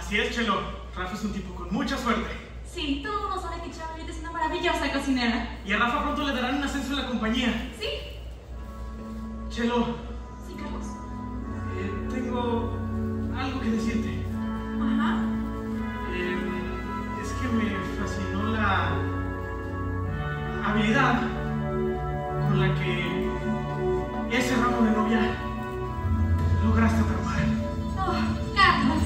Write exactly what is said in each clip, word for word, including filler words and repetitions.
Así es, Chelo. Rafa es un tipo con mucha suerte. Sí, todo el mundo sabe que Charlotte es una maravillosa cocinera. Y a Rafa pronto le darán un ascenso en la compañía. ¿Sí? Chelo. Sí, Carlos. Eh, tengo algo que decirte. Ajá. Eh, es que me fascinó la habilidad con la que ese ramo de novia lograste atrapar. Oh, Carlos.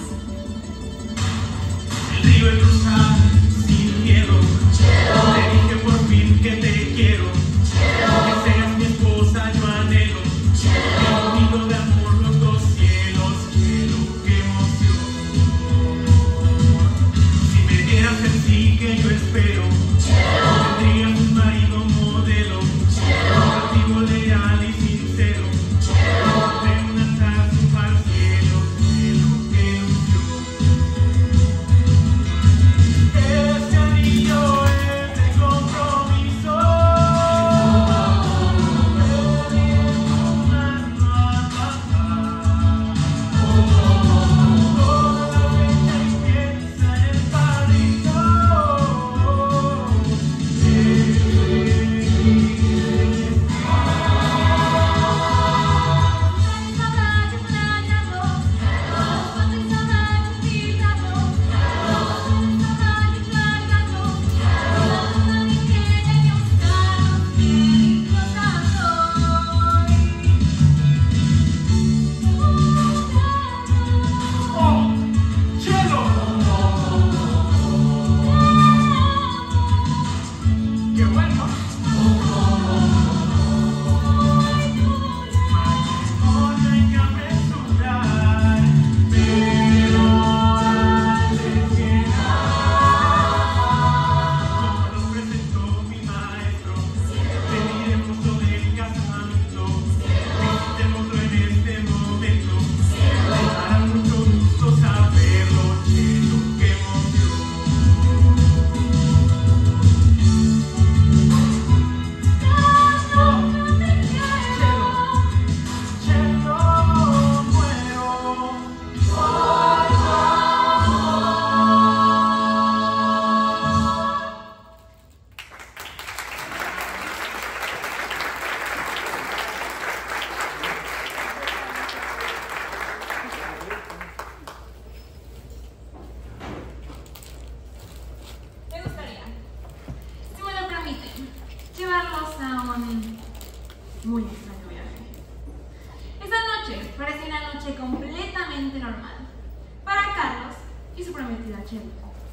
El río he cruzado sin miedo. Te dije por fin que te quiero. Que seas mi esposa, yo anhelo. Un nido de amor, los dos cielos. Quiero, qué emoción. Si me dieras el sí que yo espero, tendrías un marido modelo. Activo, leal y sincero. De una tarde un par cielo. Cielo, qué emoción. Este anillo es de compromiso. Muy extraño viaje. Esta noche parece una noche completamente normal para Carlos y su prometida Chelo.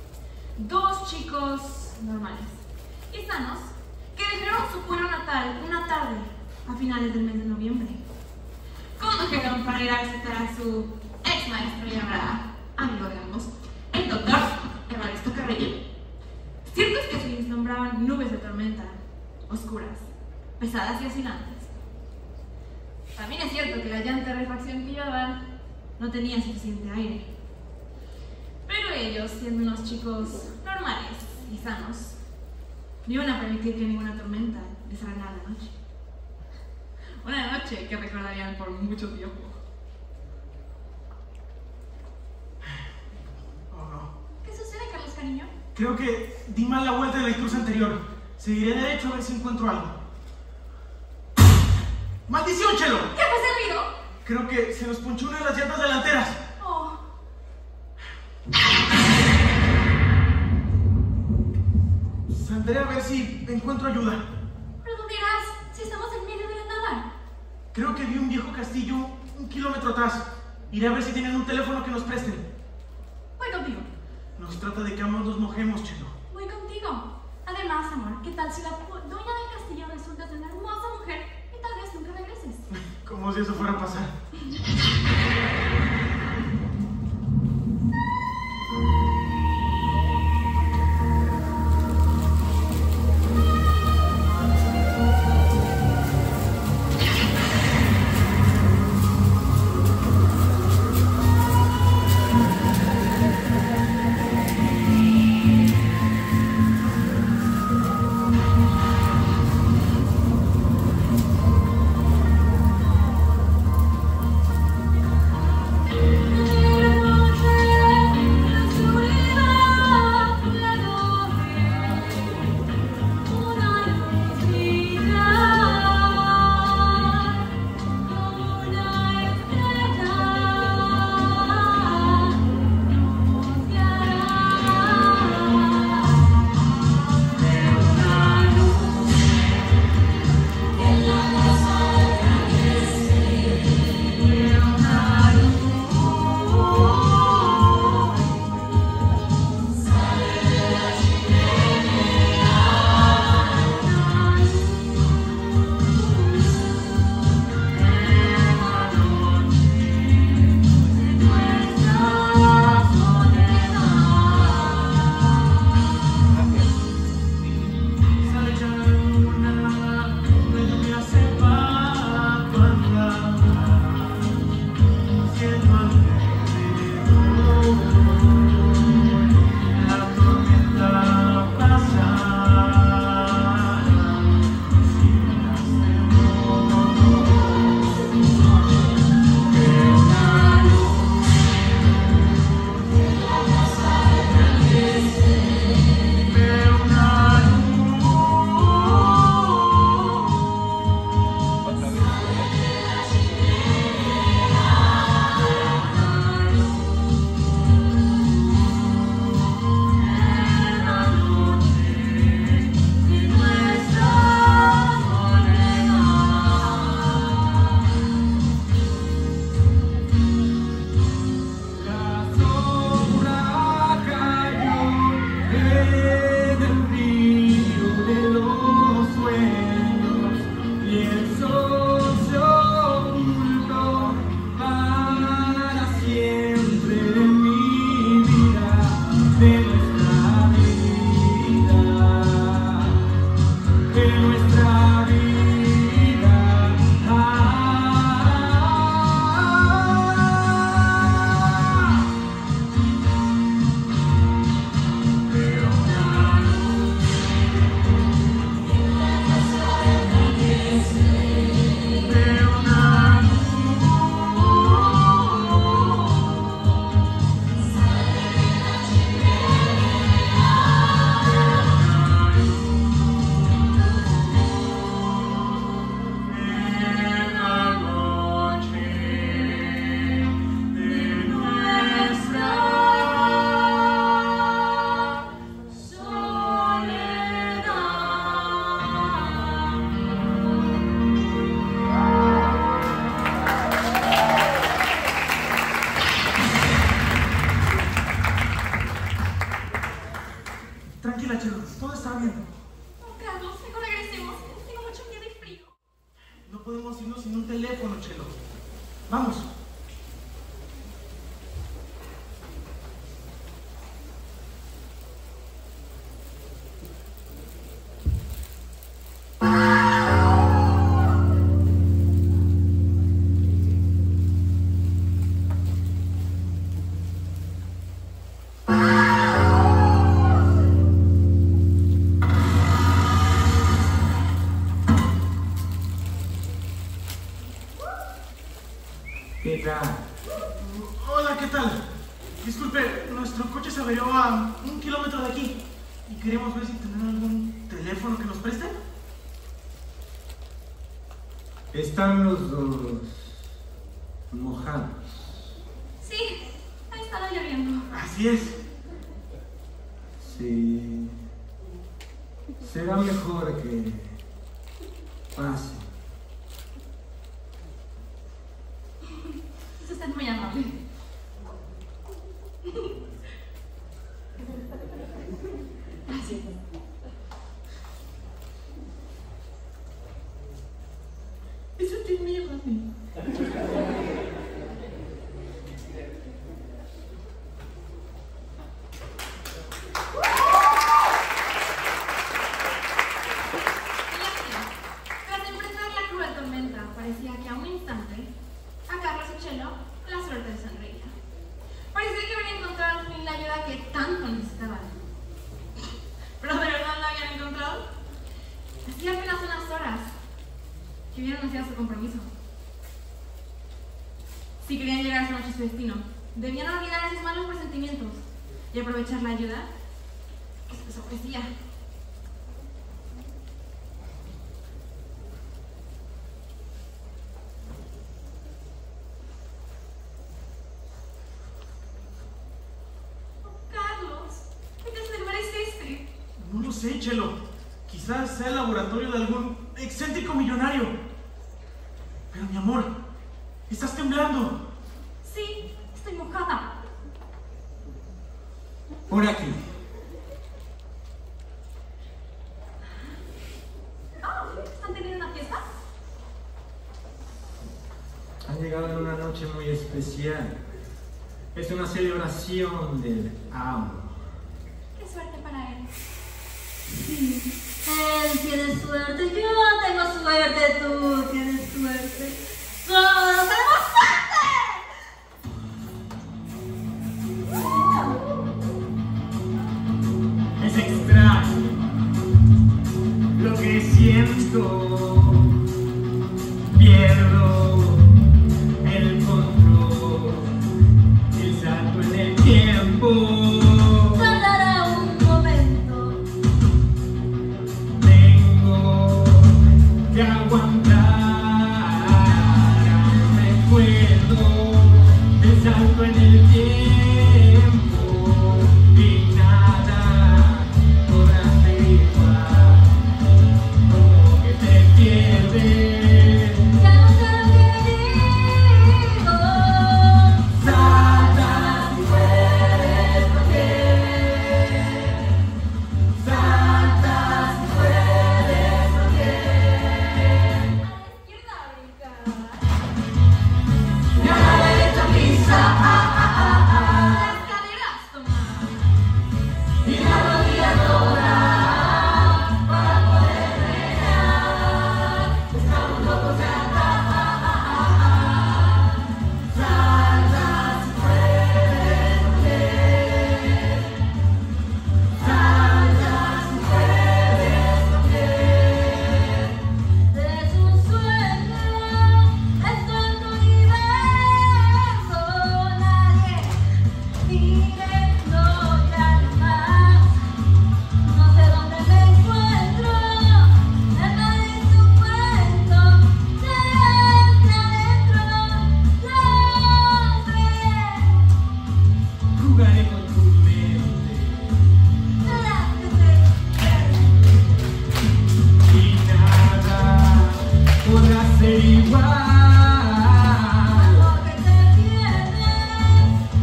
Dos chicos normales y sanos que dejaron su pueblo natal una tarde a finales del mes de noviembre. Condujeron para ir a visitar a su ex maestro y ahora amigo de ambos, el doctor Evaristo Carrillo. Cierto es que se vislumbraban nubes de tormenta, oscuras, pesadas y oscilantes. También es cierto que la llanta de refacción que llevaban no tenía suficiente aire. Pero ellos, siendo unos chicos normales y sanos, no iban a permitir que ninguna tormenta les arruinara la noche. Una noche que recordarían por mucho tiempo. Oh, no. ¿Qué sucede, Carlos, cariño? Creo que di mal la vuelta del cruce anterior. Seguiré derecho a ver si encuentro algo. ¡Maldición, Chelo! ¿Qué ha servido? Creo que se nos ponchó una de las llantas delanteras. Oh. Saldré a ver si encuentro ayuda. ¿Pero dónde irás si estamos en medio de la nada? Creo que vi un viejo castillo un kilómetro atrás. Iré a ver si tienen un teléfono que nos presten. Voy contigo. Nos trata de que ambos nos mojemos, Chelo. Voy contigo. Además, amor, ¿qué tal si la dueña del castillo resulta ser una hermosa mujer y tal vez nunca regreses? Como si eso fuera a pasar. departamento. No, Carlos, mejor regresemos. Tengo mucho miedo y frío. No podemos irnos sin un teléfono, Chelo. Vamos. ¿Qué tal? Hola, ¿qué tal? Disculpe, nuestro coche se averió a un kilómetro de aquí y queremos ver si tienen algún teléfono que nos presten. Están los dos mojados. Sí, ha estado lloviendo. Así es. Sí. Será mejor que pase. Usted es muy amable. Gracias. Eso es mío, papi. Tras enfrentar la cruel tormenta, parecía que a un instante a Carlos y Chelo la suerte les sonreía. Parecía que habían encontrado al fin la ayuda que tanto necesitaban. Pero de verdad la habían encontrado. Hacía apenas unas horas que hubieran anunciado su compromiso. Si querían llegar esa noche a su destino, debían olvidar esos malos presentimientos y aprovechar la ayuda que se les ofrecía. No lo sé, Chelo. Quizás sea el laboratorio de algún excéntrico millonario. Pero, mi amor, estás temblando. Sí, estoy mojada. Por aquí. Oh, ¿están teniendo una fiesta? Han llegado en una noche muy especial. Es una celebración del amor. Qué suerte para él. Sí, él tiene suerte, yo tengo suerte, tú tienes suerte. ¡Todos tenemos suerte! Es extraño lo que siento. Pierdo el control, el salto en el tiempo. De aguantar, recuerdo el salto en el tiempo y nada podrá ser igual, como que te pierdes. Ya no sé lo que digo. Salta si puedes, porque salta si puedes, porque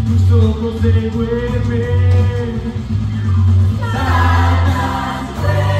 ojos se vuelven. Salta,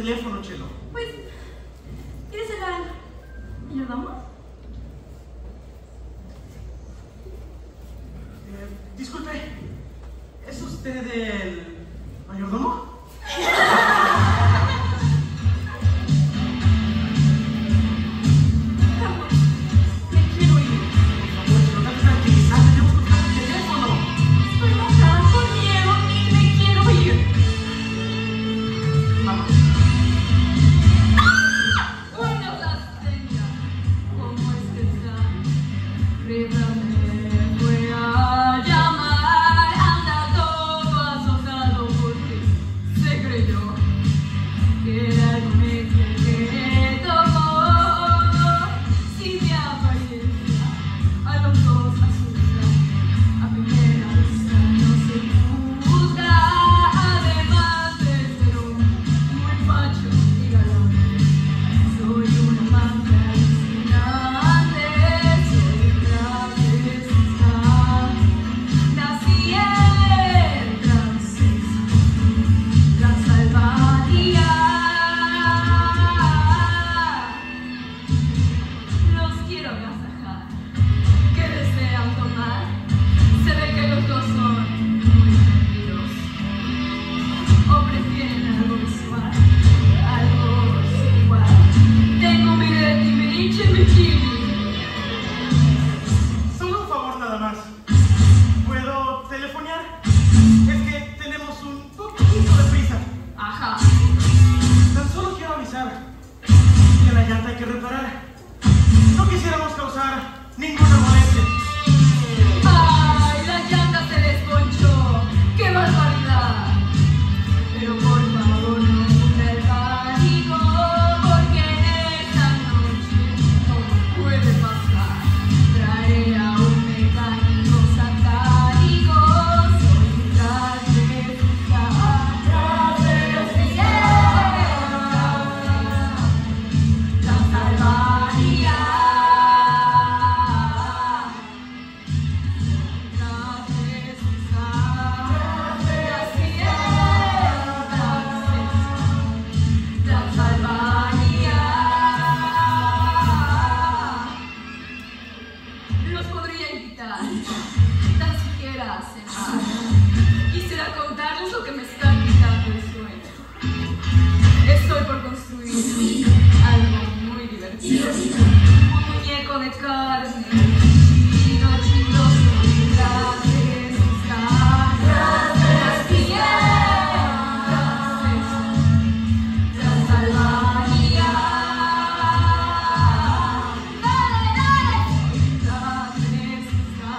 teléfono, Chelo. Pues, ¿quieres hablar? ¿Ayudamos? Eh, disculpe, ¿es usted el mayordomo? Me quiero ir. Por favor, no te tranquilizar, tenemos que buscar el teléfono. Estoy enojada con miedo y me quiero ir. Vamos. Bueno, las tenga. ¿Cómo es que está? Rivera me fue a llamar. Anda todo azotado porque se creyó que era el momento que tocó. Si me apariencia, a los dos asusta. A primera vista no se juzga. Además de ser un muy macho y galán, soy una amante alucinante. Soy francesa. Nací en Francesa, Transalbania. Los quiero agasajar. ¿Qué desean tomar? Se ve que los dos son muy tranquilos. ¿O prefieren algo visual? Algo igual. Tengo mi Betty, mi Rich y mi Chili. Solo un favor nada más. ¿Puedo telefonear? Es que tenemos un poquito de prisa. Ajá. Tan solo quiero avisar que la llanta hay que reparar. No quisiéramos causar ninguna molestia. ¡Ay, la llanta se desponchó! ¡Qué barbaridad! Pero por favor no hunda el pánico, porque en esta noche todo puede pasar. Traeré a un mecánico satánico. Soy un trasvestita, trasvestita, Transalbania. Los podría invitar, tan siquiera a cenar. Quisiera contarles lo que me está quitando el sueño. Estoy por construir algo muy divertido. Un muñeco de carne, chido, chido, soy gracias, gracias, Transalbania. Dale, dale. Gracias,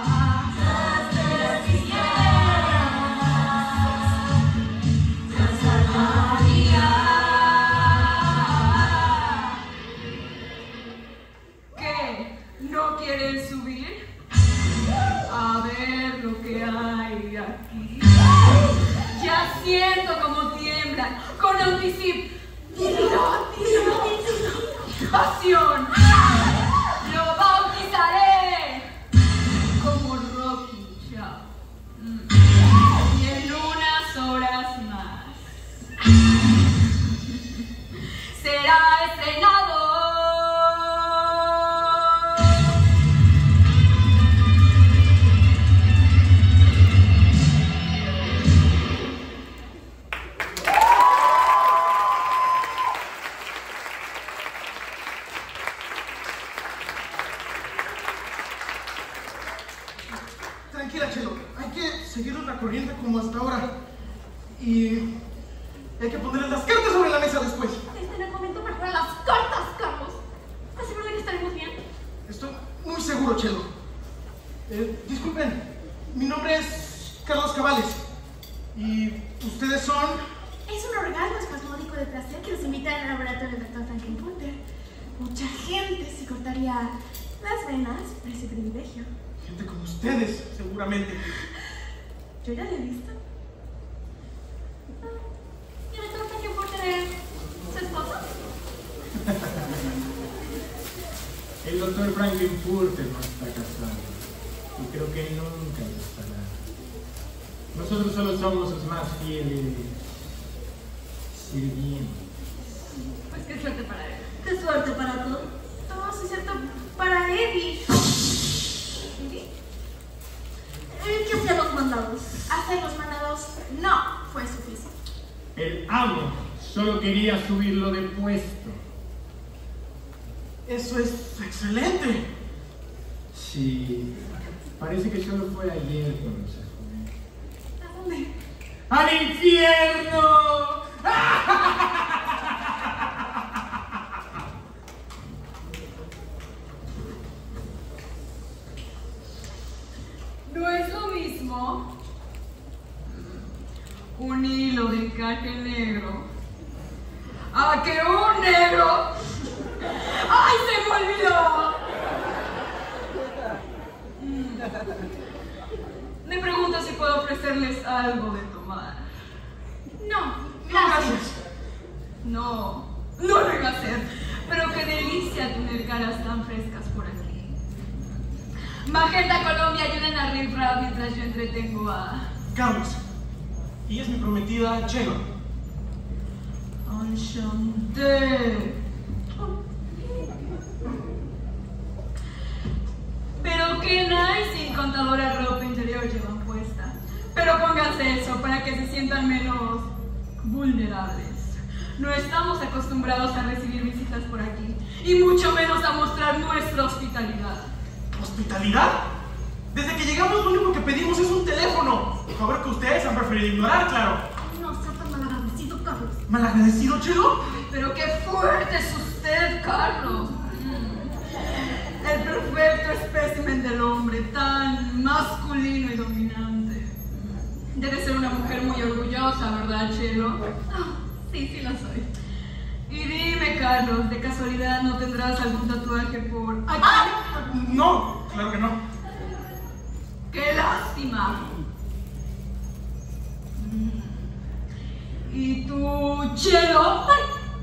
Transalbania. ¿Qué? ¿No quieren subir? A ver lo que hay aquí. Ya siento como tiemblan con anticip. Pasión. Lo bautizaré como Rocky Chao. Mm. Y en unas horas más será estrenado. Tranquila, Chelo. Hay que seguir la corriente como hasta ahora. Y hay que poner las cartas sobre la mesa después. Este es el momento para poner las cartas, Carlos. ¿Estás seguro de que estaremos bien? Estoy muy seguro, Chelo. Eh, disculpen, mi nombre es Carlos Cabales. ¿Y ustedes son? Es un orgasmo espasmódico de placer que nos invita al laboratorio del doctor Frankenfutter. Mucha gente se cortaría las venas por ese privilegio. Gente como ustedes, seguramente. Yo ya lo he visto. ¿Y el doctor Frankenfutter es su esposo? El doctor Frankenfutter no está casado y creo que nunca lo estará. Nosotros solo somos sus más fieles sirvientes. qué suerte para él. Qué suerte para todos. Todo eso es cierto para Eddie. ¿Eddie? ¿El que hacía los mandados? Hacer los mandados no fue suficiente. El amo solo quería subirlo de puesto. Eso es excelente. Sí, parece que solo fue ayer cuando se fue. ¿A dónde? ¡Al infierno! No es lo mismo un hilo de encaje negro a que un negro. ¡Ay, se me olvidó! Mm. Me pregunto si puedo ofrecerles algo de tomar. No, gracias. No, no lo iba a hacer. Pero qué delicia tener caras tan frescas por aquí. Magenta Colombia, ayuden a Rifra mientras yo entretengo a... Carlos. Y es mi prometida Chelo. Enchanté. Pero qué nice y contadora ropa interior llevan puesta. Pero pónganse eso para que se sientan menos vulnerables. No estamos acostumbrados a recibir visitas por aquí, y mucho menos a mostrar nuestra hospitalidad. ¿Hospitalidad? Desde que llegamos lo único que pedimos es un teléfono. Favor que ustedes han preferido ignorar, claro. No sea tan malagradecido, Carlos. ¿Malagradecido, Chelo? Pero qué fuerte es usted, Carlos. Mm. El perfecto espécimen del hombre, tan masculino y dominante. Debe ser una mujer muy orgullosa, ¿verdad, Chelo? Ah, sí, sí lo soy. Y dime, Carlos, ¿de casualidad no tendrás algún tatuaje por aquí? ¡Ah! No, claro que no. ¡Qué lástima! Mm. ¿Y tú, Chelo? ¡Ay!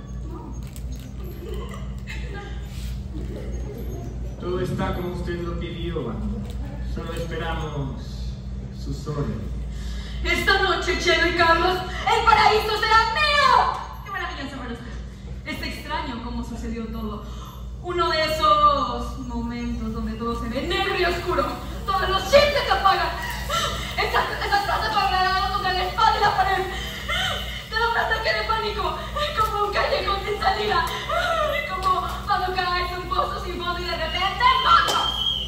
Todo está como usted lo pidió, amo. Solo esperamos sus órdenes. Esta noche, Chelo y Carlos, el paraíso será mío. ¡Qué maravilloso para usted! Es extraño cómo sucedió todo. Uno de esos momentos donde todo se ve negro y oscuro. Todos los chips se apagan. Esas, esas cosas cuadradas contra la espalda y la pared. Te da un ataque de pánico. Como un callejón sin salida. Como cuando caes en un pozo sin fondo y de repente ¡fondo!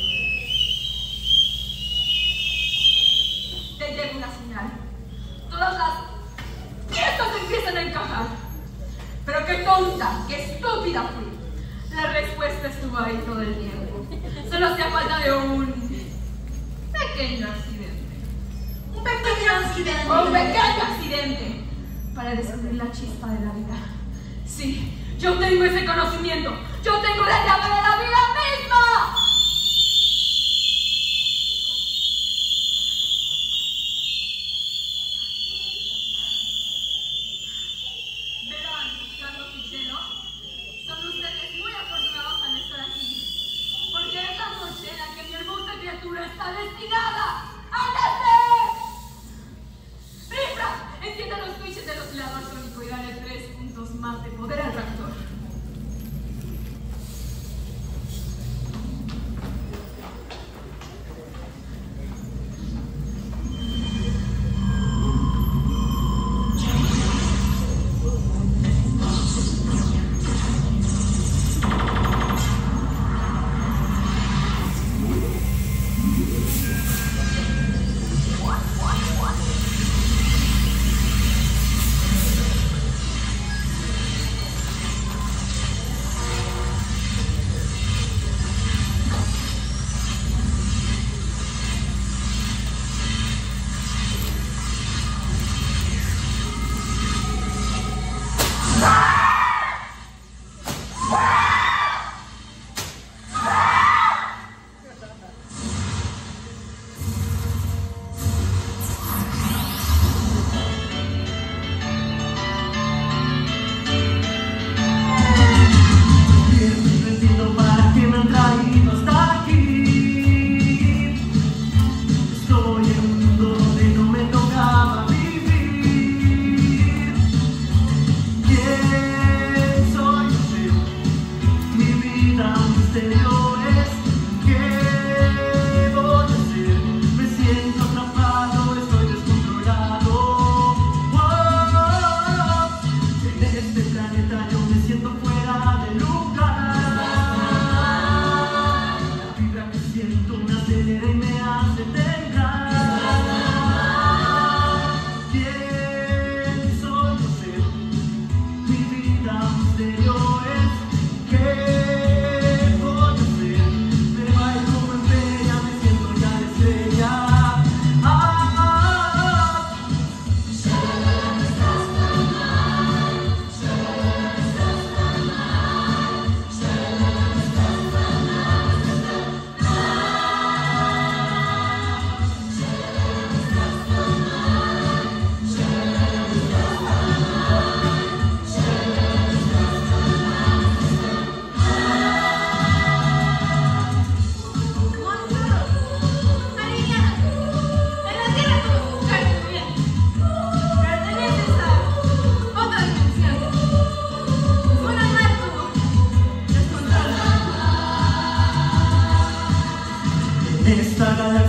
Te llega una señal. Todas las piezas empiezan a encajar. Pero qué tonta, qué estúpida fui. La respuesta estuvo ahí todo el tiempo. Solo hacía falta de un pequeño accidente. Un pequeño accidente. Un pequeño accidente. Para descubrir la chispa de la vida. Sí, yo tengo ese conocimiento. Yo tengo la llave de la vida misma. Verán, Carlos y Chelo, son ustedes muy afortunados al estar aquí, porque es la noche en la que mi hermosa criatura está destinada a nacer. ¡Rifra! Encienda los switches del oscilador sónico y dale tres puntos más de poder al reactor.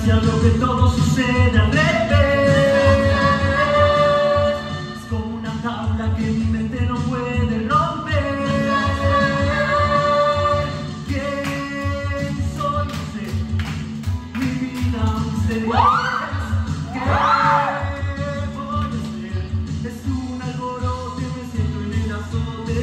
desgracia veo que todo sucede al revés. Es como una jaula que mi mente no puede romper. ¿Quién soy? No sé. Mi vida misteriosa. ¿Qué voy a hacer? Es un alboroto y me siento en el azote.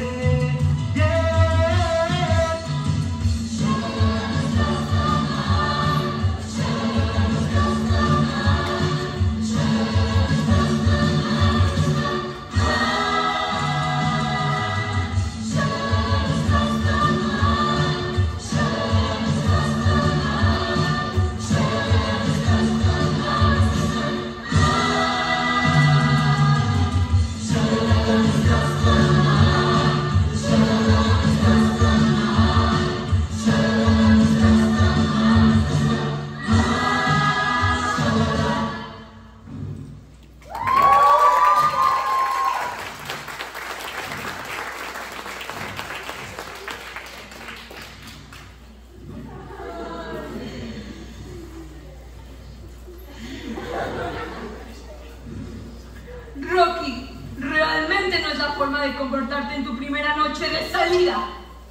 Rocky, realmente no es la forma de comportarte en tu primera noche de salida.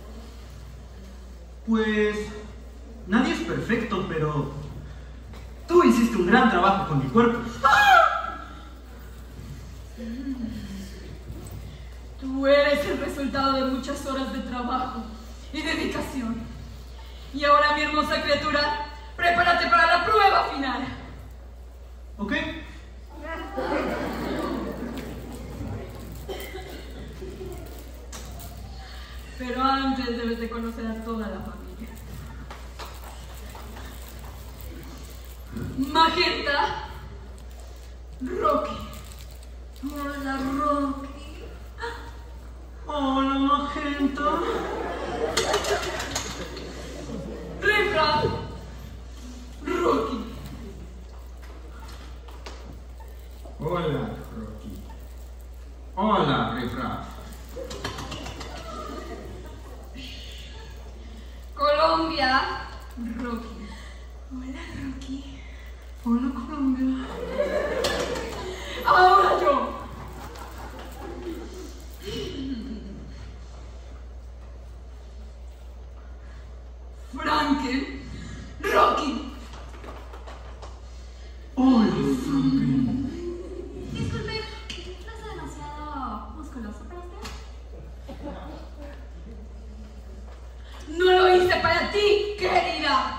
Pues nadie es perfecto, pero tú hiciste un gran trabajo con mi cuerpo. Tú eres el resultado de muchas horas de trabajo y dedicación. Y ahora, mi hermosa criatura, prepárate para la prueba final. ¿Ok? Pero antes debes de conocer a toda la familia. Magenta, Rocky. Hola, Rocky. Hola, Magenta. Riffraff, Rocky. Hola, Rocky. Hola, Riffraff. Colombia, Rocky. Hola, Rocky. Hola, Colombia. Ahora yo. Franken, Rocky. Hola, Franklin. Disculpe, ¿no es demasiado musculoso para usted? No lo hice para ti, querida.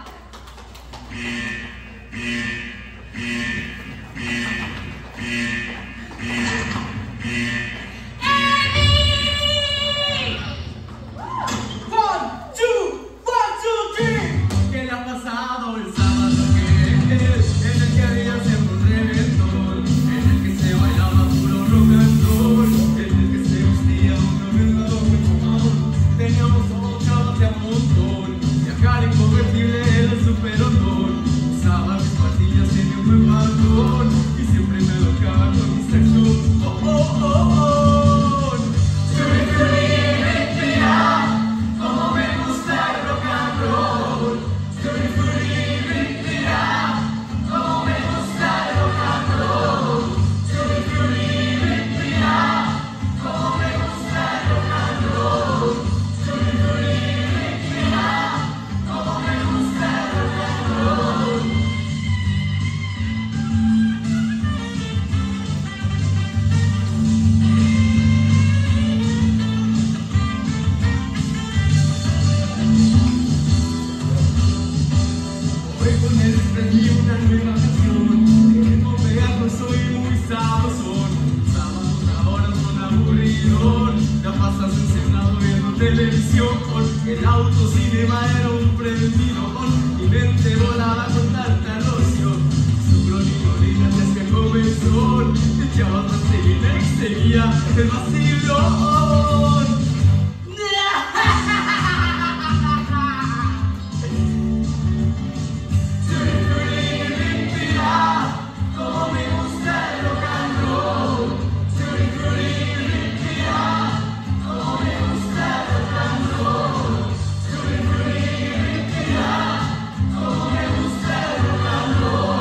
One, two, one, two, three. ¿Qué le ha pasado el sábado que es? En el que había siempre un reventón, en el que se bailaba puro rock and roll, en el que se vestía una verdad mejor. Teníamos todo chavos de a montón, viajar inconvertible era el super honor. Usaba mis pastillas, tenía un buen balcón y siempre me tocaba con mi sexo. Oh, oh, oh, oh. Como me gusta el rock and roll. Estoy free, mira, como me gusta el rock and roll. Estoy free, mira, como me gusta el rock and roll. Estoy free, mira, como me gusta el rock and roll. Hoy con él prendí una nueva canción. De ritmo pegado soy muy sabrosón. Sábados ahora son aburridón. La pasas encerrado viendo televisión. El autocinema era un preventidón. Mi mente volaba con tanta loción. Su cronidolina te hacía comezón. Te echabas vaselina y seguía el vacilón. Como me gusta el rock and roll. Soy free, mira, como me gusta el rock and roll. Soy free, mira, como me gusta el rock and roll.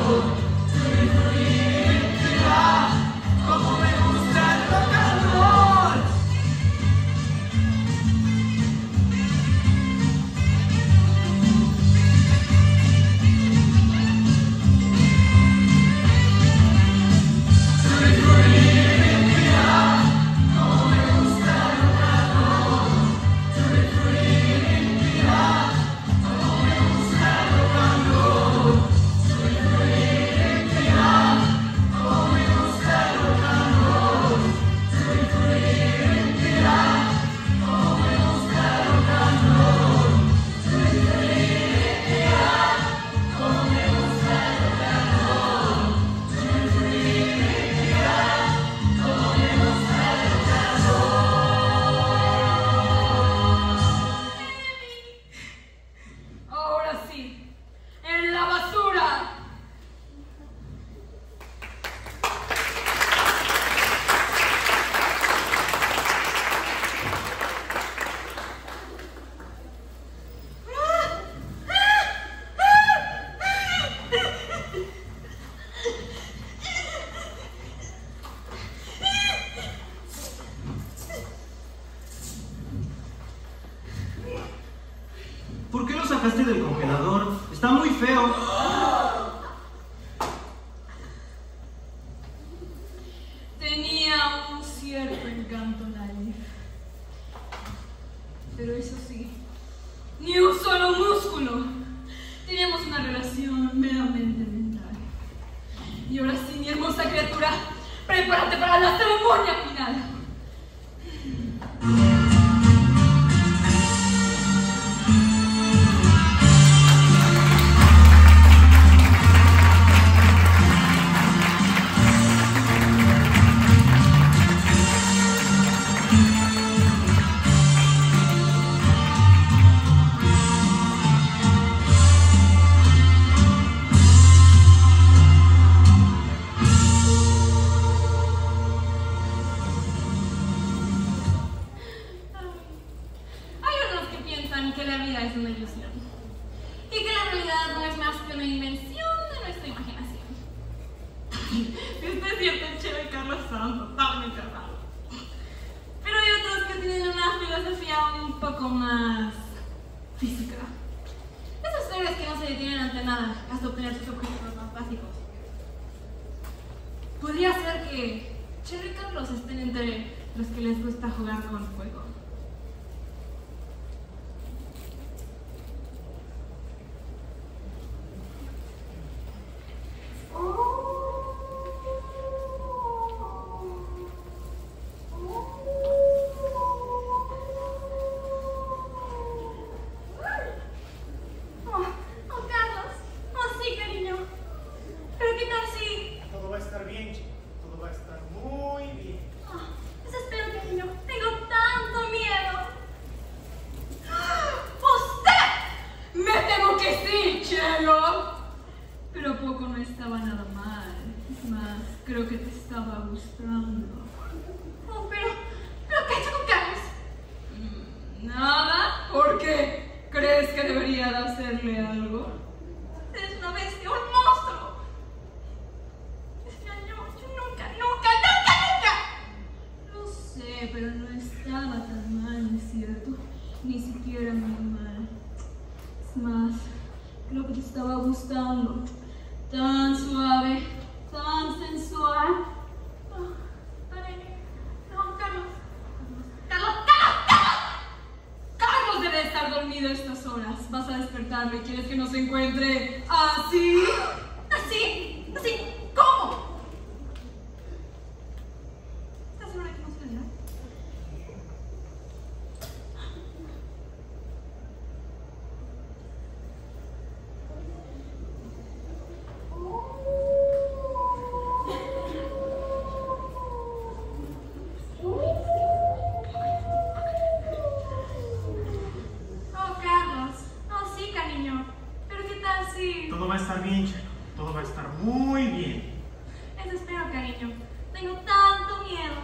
¿Por qué lo sacaste del congelador? Está muy feo. Tenía un cierto encanto Lalif. Pero eso sí, ni un solo músculo. Teníamos una relación meramente mental. Y ahora sí, mi hermosa criatura, prepárate para la ceremonia final. Que la vida es una ilusión y que la realidad no es más que una invención de nuestra imaginación. Esto es cierto, Chelo y Carlos son totalmente errados. Pero hay otros que tienen una filosofía un poco más física. Esos seres que no se detienen ante nada hasta obtener sus objetivos más básicos. Podría ser que Chelo y Carlos estén entre los que les gusta jugar con fuego. Creo que te estaba gustando. Oh, pero, ¿pero qué he hecho con Carlos? Nada. ¿Por qué? ¿Crees que debería de hacerle algo? Es una bestia, un monstruo. Yo, yo nunca, nunca, nunca, nunca. Lo sé, pero no estaba tan mal, ¿no es cierto? Ni siquiera muy mal. Es más, creo que te estaba gustando. Tan suave. Tan sensual. Oh, no, Carlos. Carlos, Carlos, Carlos. Carlos debe estar dormido a estas horas. Vas a despertarlo y quieres que nos encuentre así. ¿Así? ¿Así? ¿Cómo? ¿Estás segura que no se le da? Todo va a estar bien, Chelo. Todo va a estar muy bien. Eso espero, cariño. Tengo tanto miedo.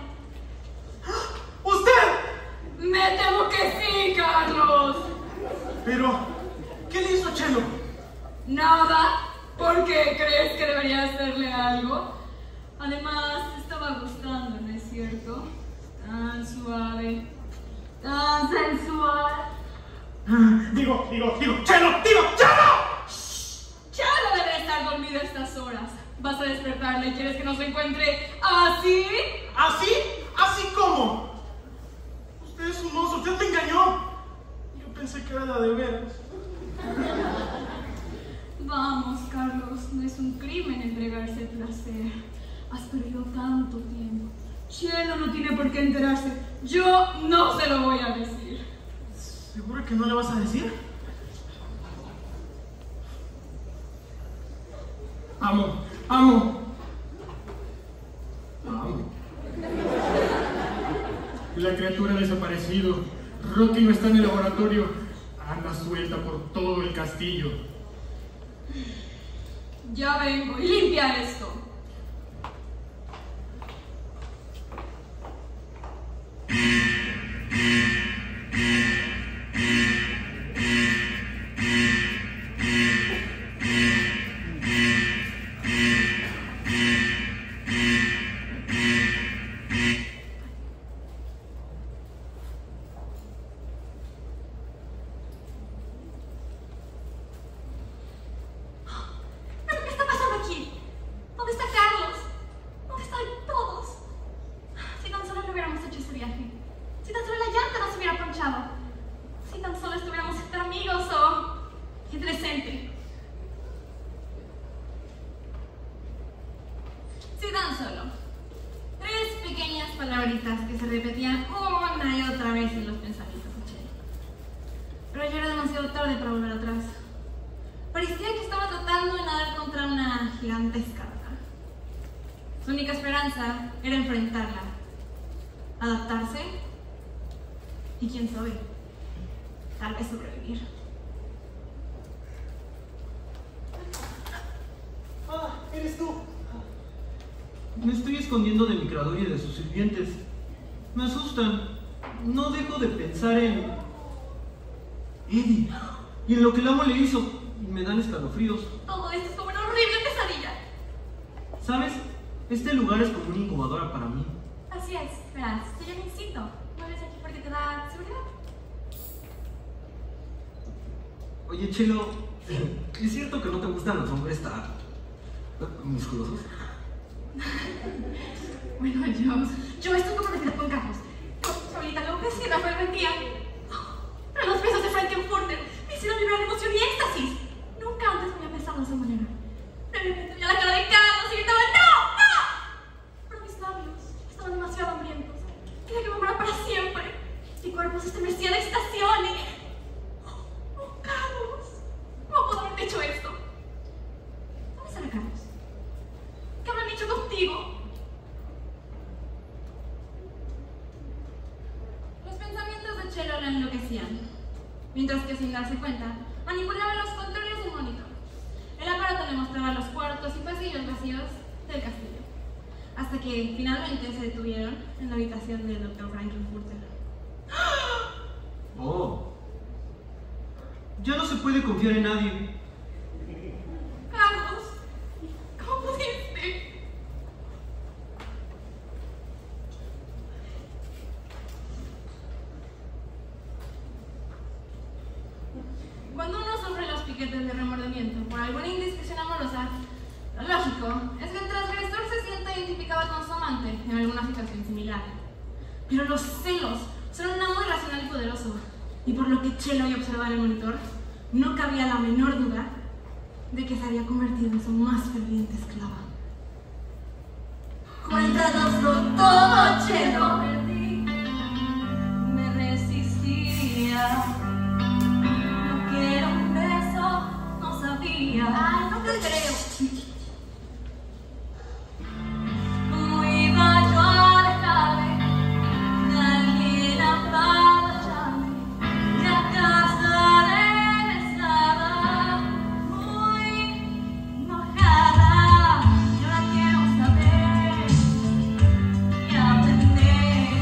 ¡Usted! Me temo que sí, Carlos. Pero, ¿qué le hizo Chelo? Nada. ¿Por qué crees que debería hacerle algo? Además, te estaba gustando, ¿no es cierto? Tan suave, tan sensual. Digo, digo, digo, Chelo, digo, Chelo. Chelo debe estar dormido a estas horas. Vas a despertarle y quieres que nos encuentre así. ¿Así? ¿Así cómo? Usted es un monstruo, usted me engañó. Yo pensé que era la de veras. Vamos, Carlos, no es un crimen entregarse placer. Has perdido tanto tiempo. Chelo no tiene por qué enterarse. Yo no se lo voy a decir. ¿Seguro que no le vas a decir? Amo, amo. Amo. La criatura ha desaparecido. Rocky no está en el laboratorio. Anda suelta por todo el castillo. Ya vengo y limpia esto. indecente. Si tan solo tres pequeñas palabritas que se repetían una y otra vez en los pensamientos de Chelo. Pero ya era demasiado tarde para volver atrás. Parecía que estaba tratando de nadar contra una gigantesca ola. Su única esperanza era enfrentarla, adaptarse y, quién sabe, tal vez sobrevivir. Ah, eres tú. Me estoy escondiendo de mi creador y de sus sirvientes. Me asustan. No dejo de pensar en Eddie y en lo que el amo le hizo. Y me dan escalofríos. Todo esto es como una horrible pesadilla. ¿Sabes? Este lugar es como una incubadora para mí. Así es, verás, soy un instinto. No eres aquí porque te da seguridad. Oye, Chelo, ¿es cierto que no te gustan los hombres tan musculosos? Bueno, yo, yo estoy comprometida con Carlos. Yo, Saulita López y Rafael Buendía. Pero los besos de Frankenfurter me hicieron vibrar en emoción y éxtasis. Nunca antes me había pensado de esa manera. De repente vi la cara de Carlos y gritaba ¡no! ¡no! Pero mis labios estaban demasiado hambrientos. Quería que me muera para siempre. Mi cuerpo se estremecía de excitación y... ¡Oh, Carlos! ¿Cómo puedo haber hecho esto? ¿Dónde estará Carlos? ¿Qué habrán dicho contigo? Los pensamientos de Chelo la enloquecían, mientras que sin darse cuenta, manipulaba los controles del monitor. El aparato le mostraba los cuartos y pasillos vacíos del castillo, hasta que finalmente se detuvieron en la habitación del doctor Frankenfurter. Oh. Ya no se puede confiar en nadie. Carlos, ¿cómo pudiste? Cuando uno sufre los piquetes de remordimiento por alguna indiscreción amorosa, lo lógico es que el transgresor se sienta identificado con su amante en alguna situación similar. Pero los celos son un amor racional y poderoso, y por lo que Chelo había observado en el monitor, no cabía la menor duda de que se había convertido en su más ferviente esclava. Cuéntanoslo todo, Chelo. Me resistía. Lo que era un beso, no sabía. Ay, no te creo. ¿Cómo iba yo a dejarme que alguien apapacharme? La casa regresaba muy enojada. Y ahora quiero saber y aprender.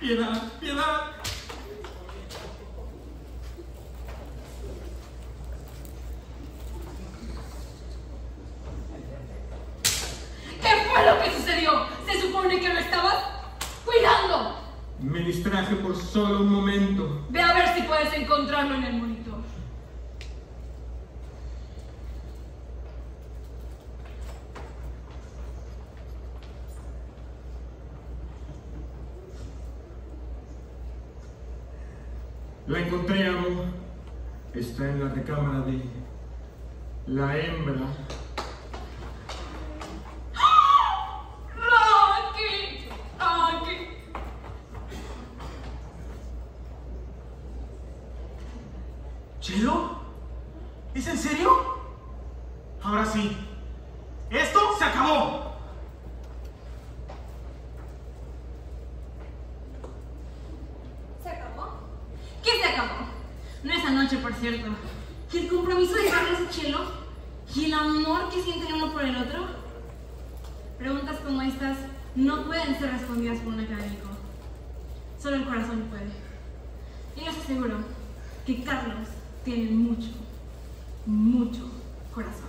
piedad, piedad. ¿Qué fue lo que sucedió? Se supone que lo estabas cuidando. Me distraje por solo un momento. Ve a ver si puedes encontrarlo en el monitor. La encontré, amo. Está en la recámara de la hembra. ¡Rocky! ¡Rocky! ¿Chelo? ¿Es en serio? Ahora sí. ¡Esto se acabó! ¿Se acabó? ¿Qué se acabó? No esa noche, por cierto. ¿Y el compromiso de Carlos y Chelo? ¿Y el amor que sienten uno por el otro? Preguntas como estas no pueden ser respondidas por un académico. Solo el corazón puede. Y les aseguro que Carlos tiene mucho, mucho corazón.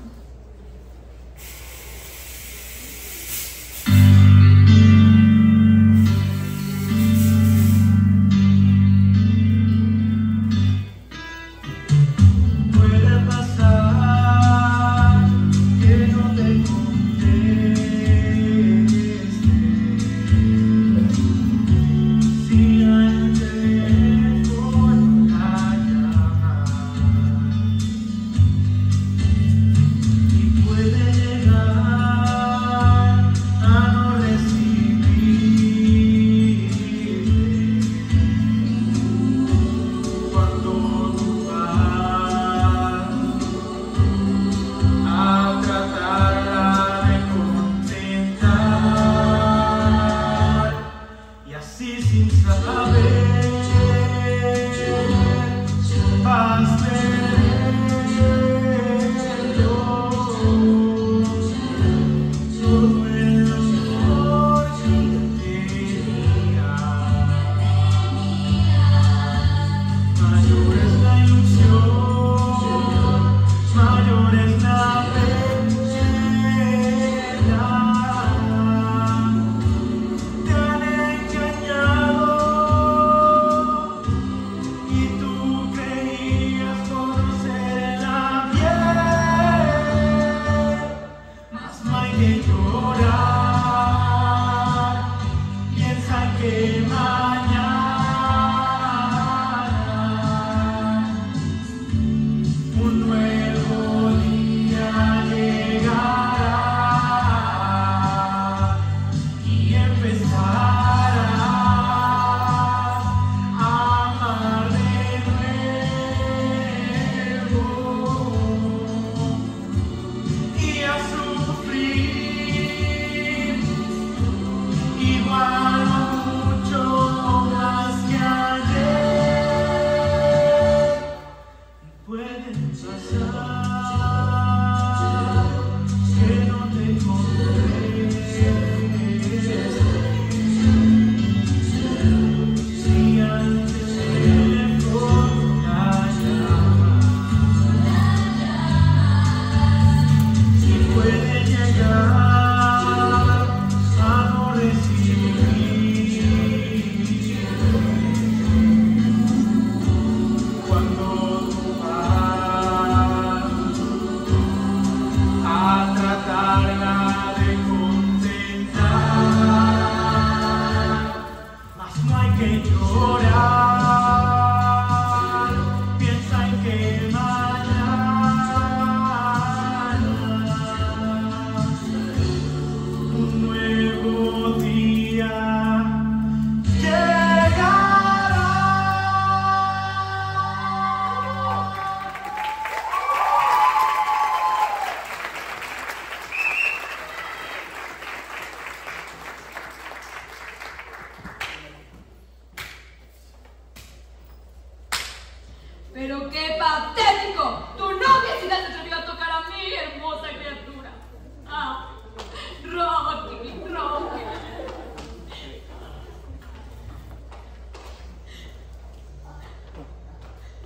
Pueden pasar.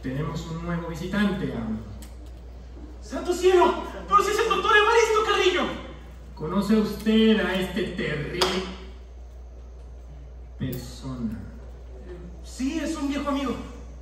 tenemos un nuevo visitante, amo. ¡Santo cielo! ¡Pero si es el doctor Evaristo Carrillo! ¿Conoce usted a este terrible persona? Sí, es un viejo amigo.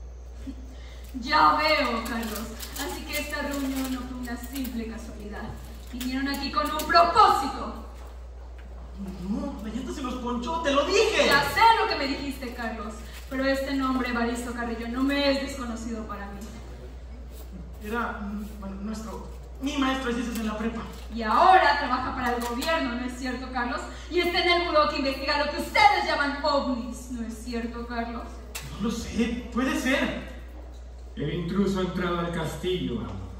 Ya veo, Carlos. Así que esta reunión no fue una simple casualidad. Vinieron aquí con un propósito. No, la llanta se los ponchó, te lo dije. Ya sé lo que me dijiste, Carlos. Pero este nombre, Evaristo Carrillo, no me es desconocido para mí. Era, bueno, nuestro, mi maestro de ciencias en la prepa. Y ahora trabaja para el gobierno, ¿no es cierto, Carlos? Y está en el buró que investiga lo que ustedes llaman ovnis, ¿no es cierto, Carlos? No lo sé, puede ser. El intruso ha entrado al castillo, amo.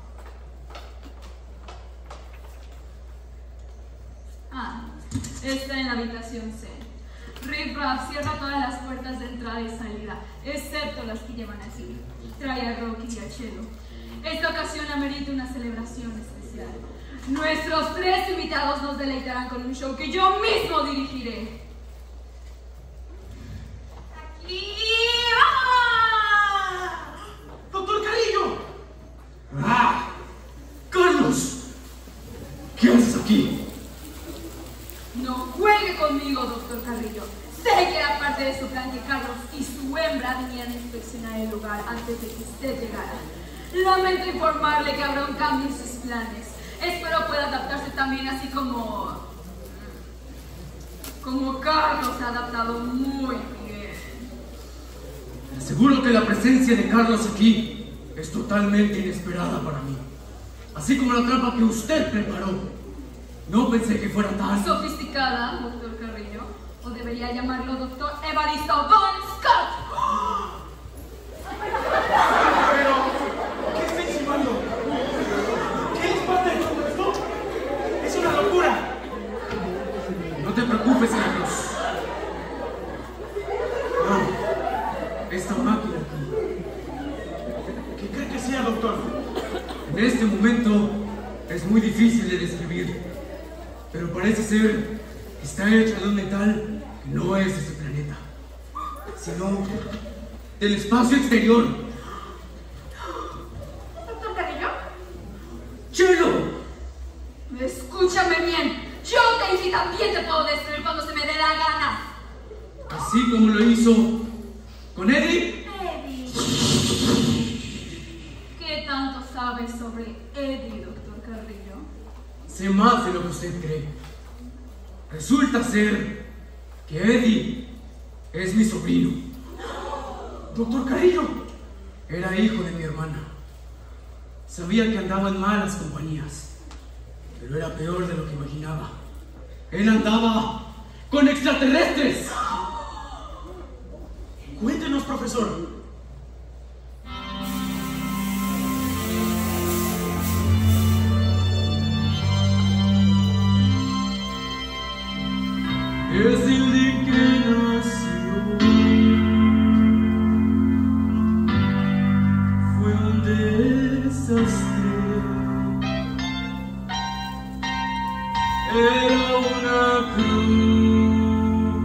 Ah, está en la habitación C. Riff Raff cierra todas las puertas de entrada y salida, excepto las que llevan aquí. Trae a Rocky y a Chelo. Esta ocasión amerita una celebración especial. Nuestros tres invitados nos deleitarán con un show que yo mismo dirigiré. ¡Aquí vamos! ¡Doctor Carrillo! ¡Ah! ¡Carlos! ¿Qué haces aquí? No juegue conmigo, doctor Carrillo. Sé que era parte de su plan que Carlos y su hembra vinieran a inspeccionar el lugar antes de que usted llegara. Lamento informarle que habrá un cambio en sus planes. Espero pueda adaptarse también así como... como Carlos se ha adaptado muy bien. Te aseguro que la presencia de Carlos aquí es totalmente inesperada para mí. Así como la trampa que usted preparó. No pensé que fuera tan... Sofisticada, doctor Carrillo. O debería llamarlo doctor Evaristo Von Scott. Pero, ¿qué está insinuando? ¿Qué es parte de todo esto? ¡Es una locura! No te preocupes, Carlos. No, esta máquina aquí. ¿Qué cree que sea, doctor? En este momento es muy difícil de describir. Pero parece ser que está hecha de un metal que no es de ese planeta, sino del espacio exterior. ¿Doctor Carrillo? ¡Chelo! Escúchame bien. Yo te dije también te puedo destruir cuando se me dé la gana. Así como lo hizo con Eddie. Eddie. ¿Qué tanto sabes sobre Eddie, doctor Carrillo? Sé más de lo que usted cree. Resulta ser que Eddie es mi sobrino. Doctor Carrillo. Era hijo de mi hermana. Sabía que andaba en malas compañías, pero era peor de lo que imaginaba. Él andaba con extraterrestres. Cuéntenos, profesor. Desde el día que nació fue un desastre. Era una cruz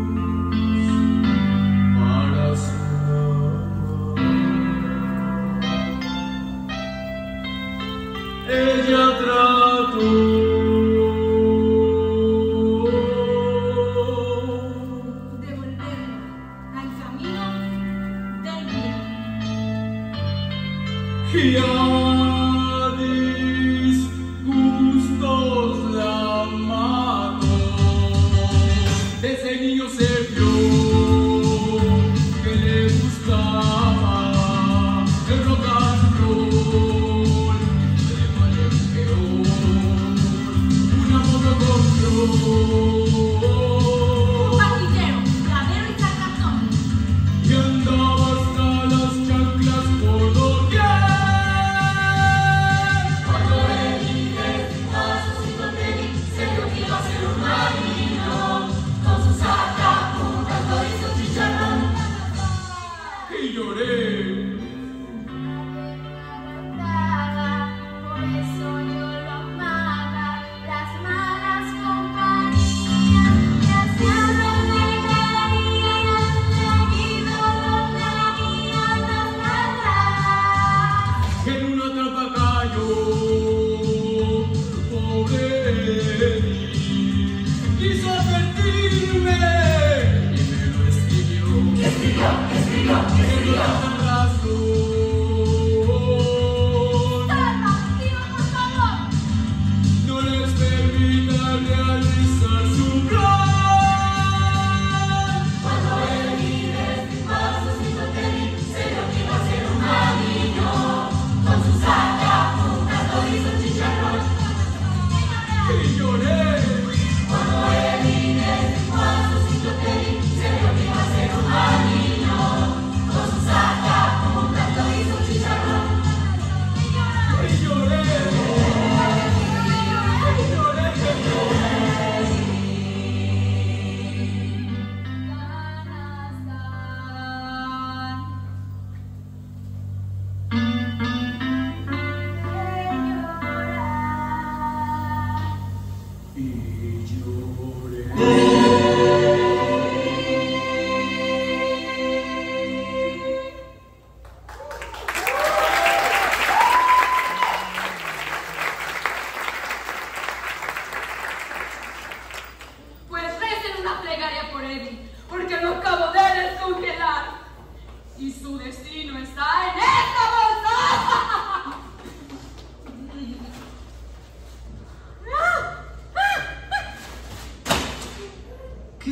para su mamá. Ella trató y a disgustos la mató. Desde niño se vio que le gustaba el rock and roll, le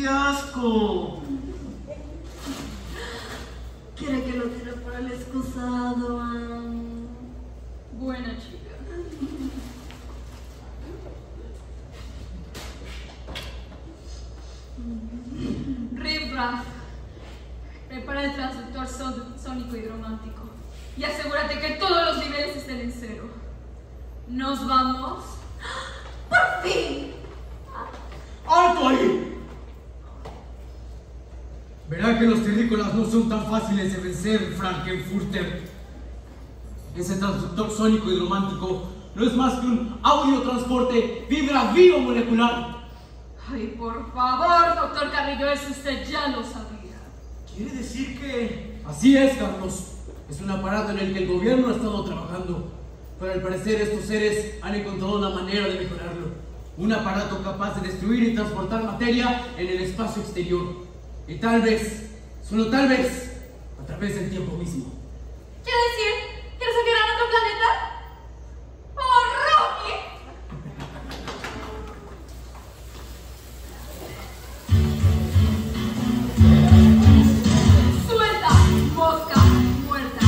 ¡Qué asco! Quiere que lo tire por el excusado. ah. Buena chica. Riff-raff, prepara el transductor son- sónico hidromántico y asegúrate que todos los niveles estén en cero. ¿Nos vamos? ¡Por fin! ¡Alto ahí! Verá que los terrícolas no son tan fáciles de vencer, Frankenfurter. Ese transductor sónico hidromántico no es más que un audiotransporte vibra-biomolecular. Ay, por favor, doctor Carrillo, eso usted ya lo sabía. Quiere decir que... Así es, Carlos. Es un aparato en el que el gobierno ha estado trabajando. Pero al parecer estos seres han encontrado una manera de mejorarlo. Un aparato capaz de destruir y transportar materia en el espacio exterior. Y tal vez, solo tal vez, a través del tiempo mismo. ¿Quiere decir que nos enviarán a otro planeta? ¡Oh, Rocky! ¡Suelta, mosca muerta!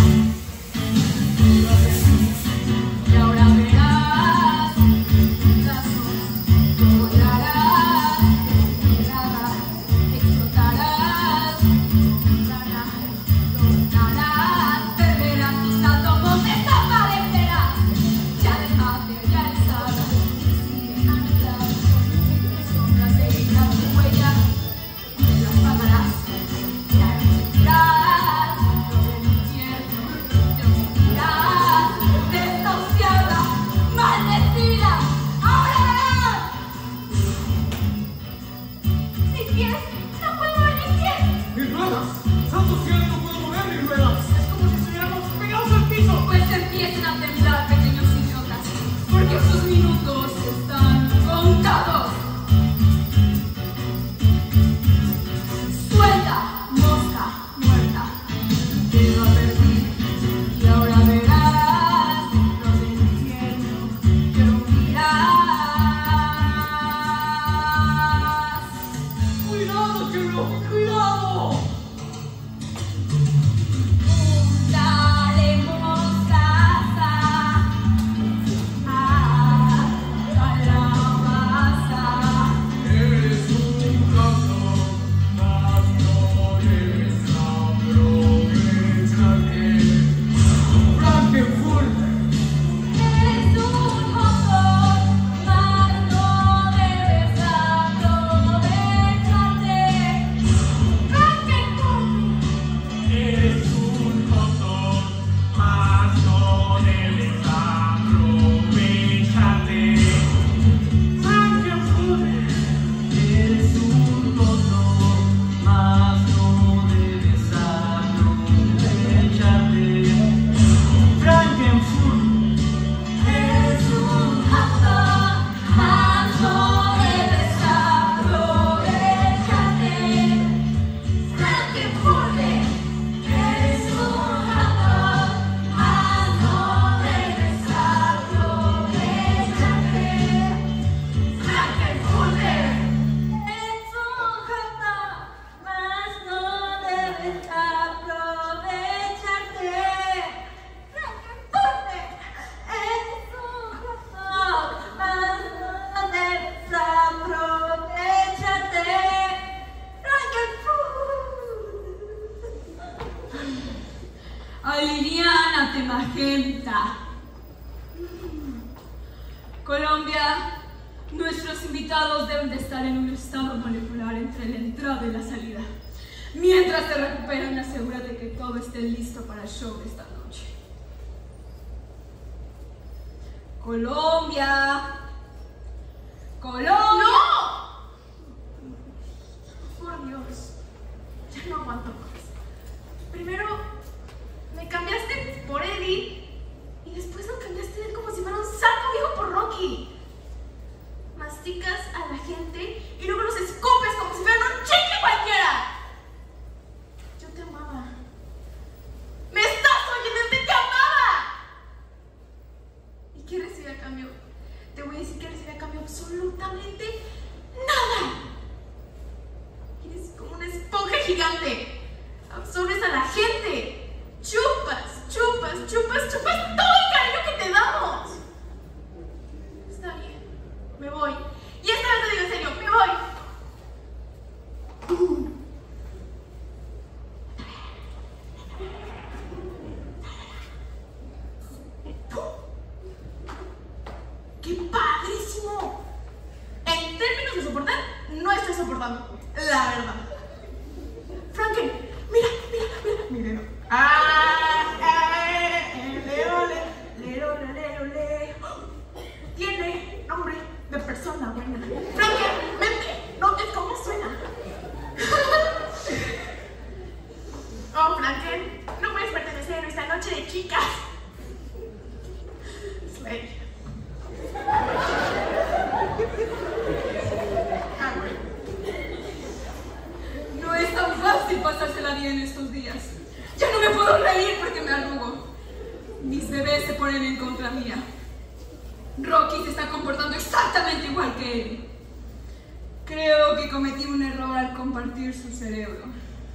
Y ahora verás las horas, volarás, volarás, explotarás, explotarás, perderás tus átomos, desaparecerás. Ya desmaterializada, sigue anclada, sombras de vida, tu huella, y las pagarás. Ya no sentirás dentro del infierno, te hundirás, desahuciada, maldecida. ¡Ahora verás! Mis pies, no puedo ver mis pies. ¡Mis ruedas! ¡Santo cielo, no puedo mover mis ruedas! Es como si estuviéramos pegados al piso. Pues empiecen a temblar, pequeños idiotas, porque sus minutos están contados. Suelta, mosca muerta, te va a perder, y ahora verás dentro del infierno, te hundirás. ¡Cuidado, Sherlock! ¡Cuidado! Dale, mostaza, ah, calabaza. Eres un gato, mas no debes aprovecharte. Frankenfurter. Eres un hot mas no debes aprovecharte. Frankenfurter. Eres un hot dog, mas no debes aprovecharte. Frankenfurter. Eres un oso, mas no debes aprovecharte. Frankenfurter. Eres un hot mas no debes aprovecharte. Frankenfurter. Eres un hot mas no debes aprovecharte. Frankenfurter. Eres un hot dog, mas no debes aprovecharte. Frankenfurter. Eres un hot dog, mas no debes aprovecharte. Frankenfurter. Aliviánate, magenta. Colombia, nuestros invitados deben de estar en un estado molecular entre la entrada y la salida. Mientras se recuperan, asegúrate que todo esté listo para el show de esta noche. Colombia. Colombia. ¡No! Por Dios, ya no aguanto más. Primero me cambiaste por Eddie y después lo cambiaste de él como si fuera un saco viejo por Rocky. Masticas a la gente y luego los escupes como si fueran un chicle cualquiera. Yo te amaba. ¡Me estás oyendo! ¡Te amaba! ¿Y qué recibí a cambio? Te voy a decir que recibí a cambio absolutamente nada. gigante. Absorbes a la gente. Chupas, chupas, chupas, chupas todo el cariño que te damos. Está bien, me voy. Y esta vez te digo en serio, me voy. ¡Qué padrísimo! En términos de soportar, no estoy soportando, la verdad. Franken, mira, mira, mira, mira. Ah, eh, leo, leo, leo, leo, leo. Tiene nombre de persona buena. Franken, vente, notes cómo suena. Oh, Franken, no puedes pertenecer a nuestra noche de chicas. Slay. No es tan fácil pasársela bien estos días. Ya no me puedo reír porque me arrugo. Mis bebés se ponen en contra mía. Rocky se está comportando exactamente igual que él. Creo que cometí un error al compartir su cerebro.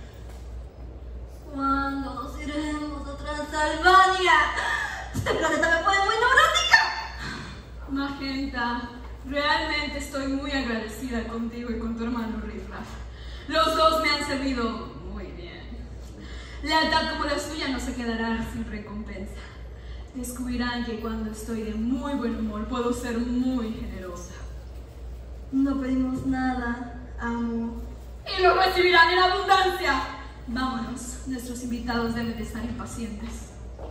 ¿Cuándo nos iremos a Transilvania? Este planeta me pone muy neurótica. Magenta, realmente estoy muy agradecida contigo y con tu hermano Riffraff. Los dos me han servido muy bien. Lealtad como la suya no se quedará sin recompensa. Descubrirán que cuando estoy de muy buen humor puedo ser muy generosa. No pedimos nada, amo. Y lo recibirán en abundancia. Vámonos, nuestros invitados deben de estar impacientes.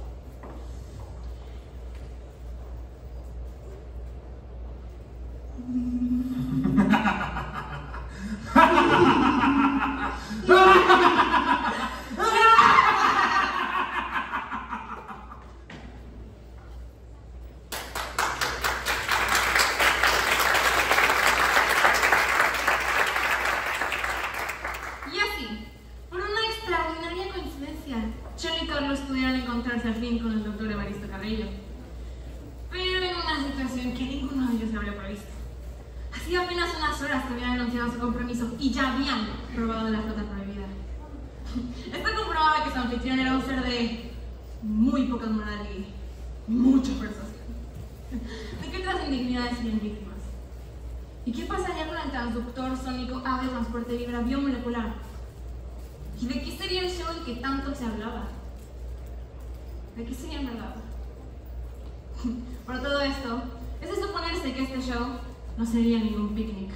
Y así, por una extraordinaria coincidencia, John y Carlos pudieron encontrarse al fin con el doctor Evaristo Carrillo. Pero en una situación que ninguno de ellos habría previsto. Hacía apenas unas horas que habían anunciado su compromiso y ya habían probado la flota prohibida. Esto comprobaba que su anfitrión era un ser de muy poca moral y mucha persuasión. ¿De qué otras indignidades serían víctimas? ¿Y qué pasaría con el transductor sónico A de transporte vibra biomolecular? ¿Y de qué sería el show del que tanto se hablaba? ¿De qué sería en verdad? Por todo esto, es de suponerse que este show no sería ningún picnic.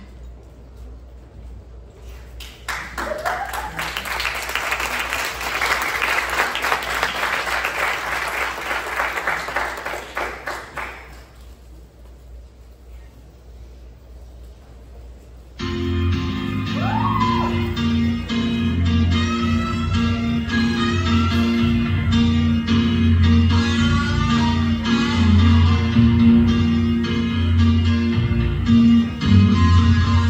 Thank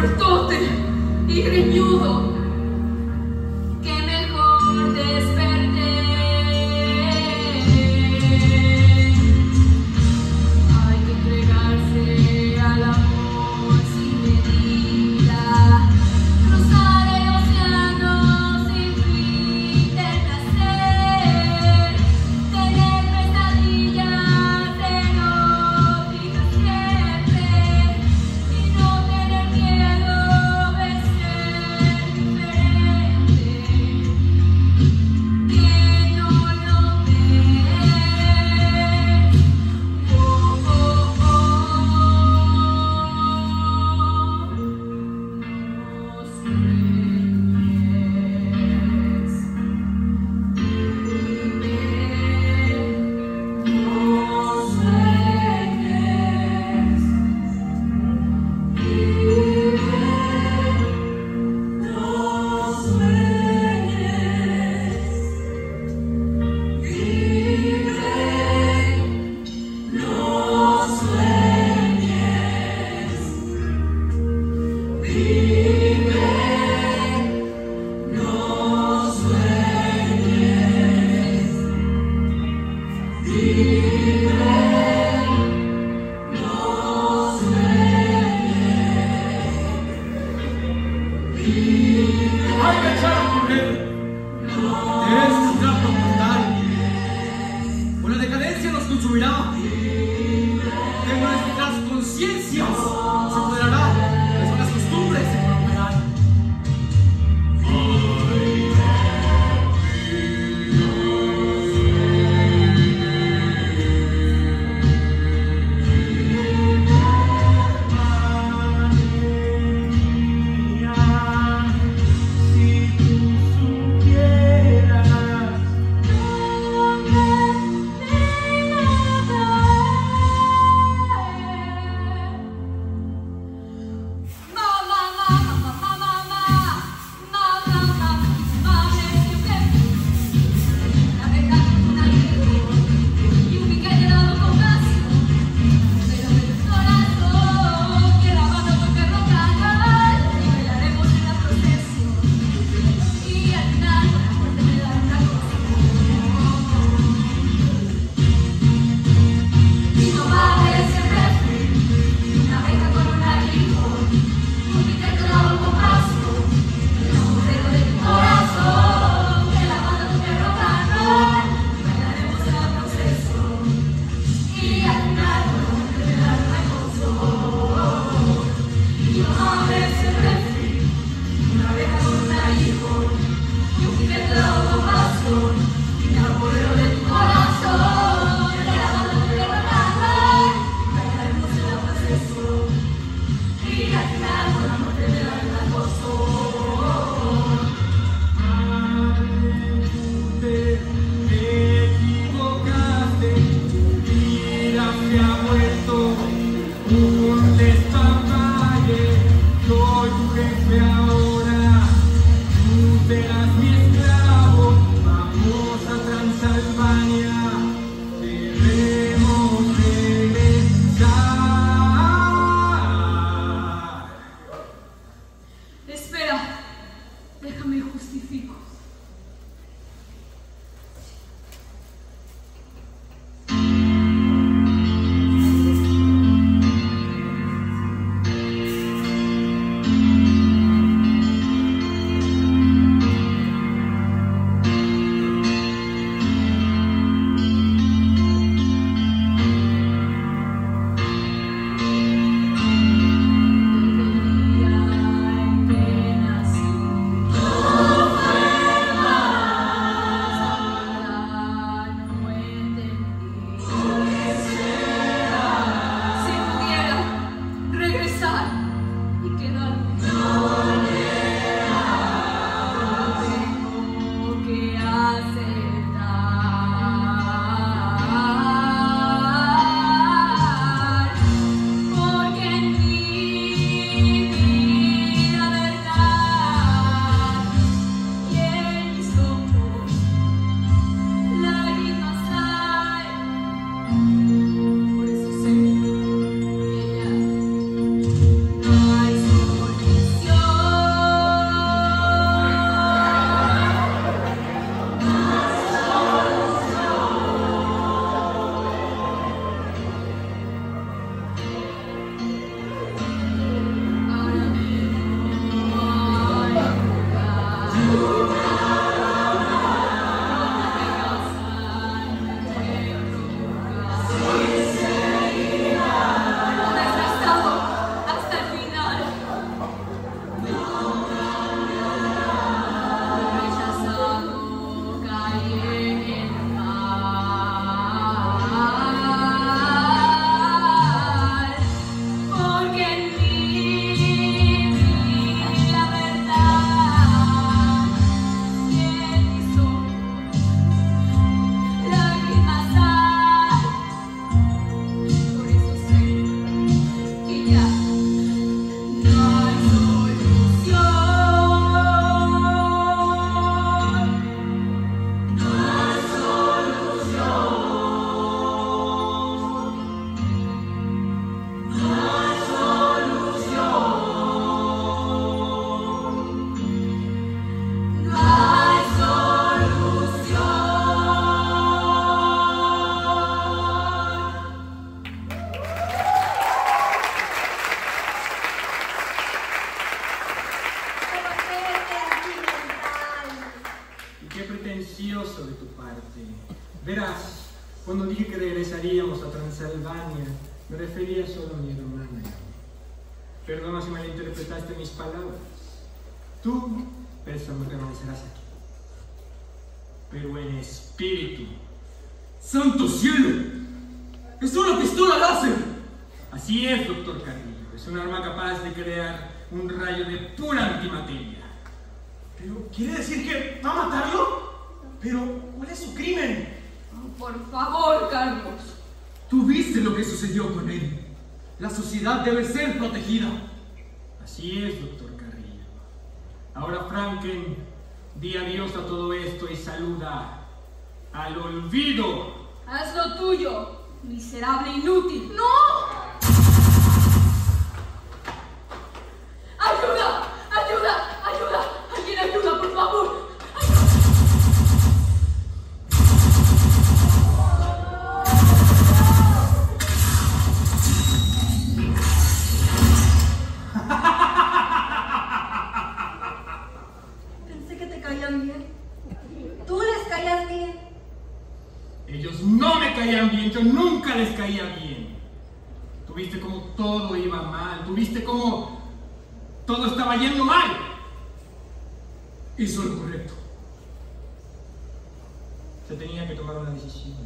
grandote y greñudo, que mejor desperté. Hay que entregarse al amor sin medida, cruzar el océano sin fin de placer, tener pesadillas eróticas siempre y no tener miedo de ser diferente. Que no lo ves. Oh, oh, oh. No ¡Hay que echar a correr! Es un trato mortal. O la decadencia nos consumirá. De nuestras conciencias se apoderará. Las buenas costumbres se corromperán. Si tú supieras Espera. generoso de tu parte. Verás, cuando dije que regresaríamos a Transilvania, me refería solo a mi hermana. Perdona si malinterpretaste mis palabras. Tú permanecerás aquí, pero en espíritu. ¡Santo cielo! ¡Es una pistola láser! Así es, doctor Carrillo. Es un arma capaz de crear un rayo de pura antimateria. ¿Pero quiere decir que va a matarlo? ¿Pero cuál es su crimen? Oh, por favor, Carlos. Tú viste lo que sucedió con él. La sociedad debe ser protegida. Así es, doctor Carrillo. Ahora, Franken, di adiós a todo esto y saluda al olvido. Haz lo tuyo, miserable inútil. ¡No! ¡Ayuda! ¡Ayuda! ¡Ayuda! ¡Alguien ayuda, por favor! Pensé que te caían bien. Tú les caías bien. Ellos no me caían bien, yo nunca les caía bien. Tuviste como todo iba mal, tuviste como todo estaba yendo mal. Hizo lo correcto. Se tenía que tomar una decisión.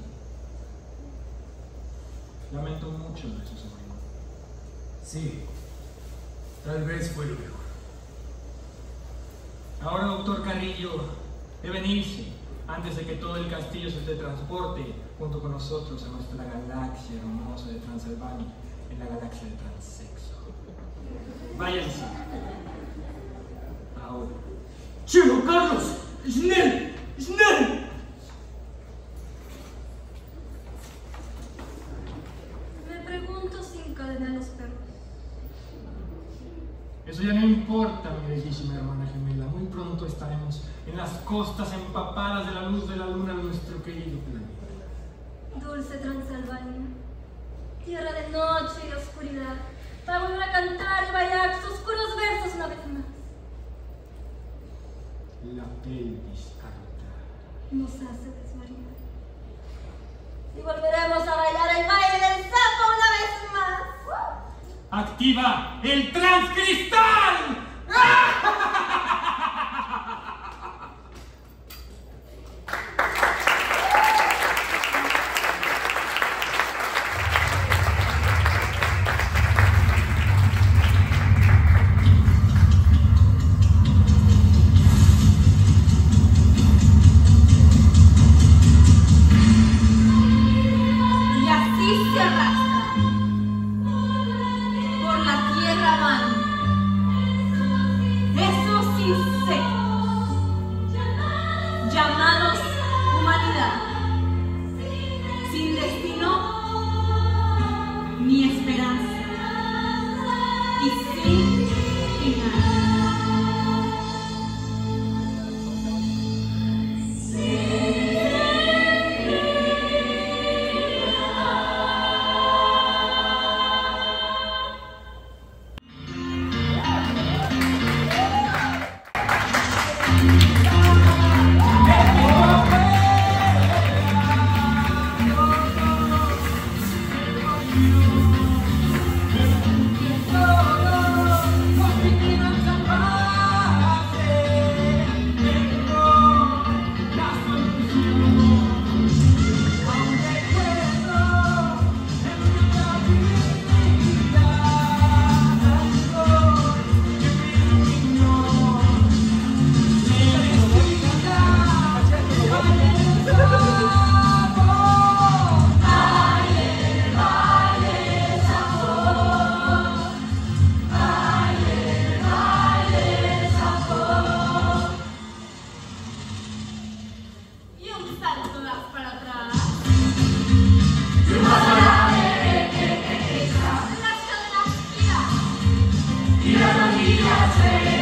Lamento mucho de su sobrino. Sí, tal vez fue lo mejor. Ahora, doctor Carrillo, deben irse antes de que todo el castillo se transporte junto con nosotros a nuestra galaxia hermosa de Transilvania, en la galaxia de Transexo. Váyanse. Ahora. ¡Cielo, Carlos! ¡Schnell! ¡Schnell! Me pregunto si encadenan los perros. Eso ya no importa, mi bellísima hermana gemela. Muy pronto estaremos en las costas empapadas de la luz de la luna de nuestro querido planeta. Dulce Transilvania, tierra de noche y oscuridad, para volver a cantar y bailar sus oscuros versos una vez más. La pelvis harta. Nos hace desvariar. Y volveremos a bailar el baile del sapo una vez más. ¡Activa el transcristal! Y así se arrastra por la tierra van esos insectos llamados humanidad, sin destino ni esperanza y sin final. Y un salto das para atrás. La escalera gira. Y las rodillas